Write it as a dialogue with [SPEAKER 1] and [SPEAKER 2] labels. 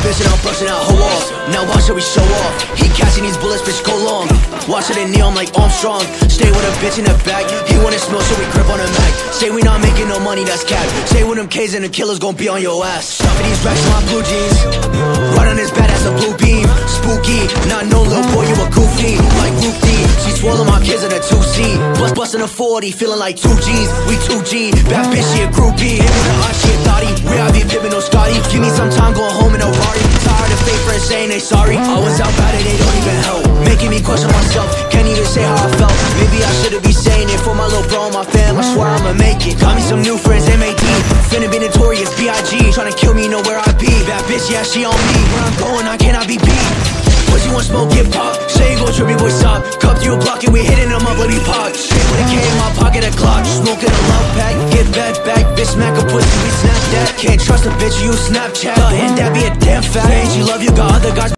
[SPEAKER 1] bitch and I'm busting out her off. Now watch how we show off. He catching these bullets, bitch, go long. Watch how they kneel, I'm like Armstrong. Stay with a bitch in the back. He wanna smoke, so we grip on the Mac. Say we not making no money, that's cap. Say with them K's and the killers gon' be on your ass. Stuffing these racks in my blue jeans. Right on his bed as a blue beam. Spooky, not no little boy, you a goofy. Like Ruok, she swallowed my kids in a 2C. Bustin' a 40, feeling like 2 G's. We 2G, bad bitch, she a groupie. Hit with a hot, she a thotty. Where I be pimpin' no Scotty. Give me some time, going home in a Rari. Tired of fake friends saying they sorry. I was out bad and they don't even help. Making me question myself, can't even say how I felt. Maybe I should've be saying it for my little bro and my fam. I swear I'ma make it. Got me some new friends, MAD. Finna be notorious, B.I.G. Tryna kill me, know where I be. Bad bitch, yeah, she on me. Where I'm going, I cannot be beat. Pussy want smoke, get pop. Say you gon' trip me, boy, stop. Cup you a block and we hitting them up, let me pop. Straight with a K in my pocket, a Glock. Smoking a love pack, get back. Bitch, smack a pussy, we snap that. Can't trust a bitch, you Snapchat. And that be a damn fact. Saying she love you, got other guys.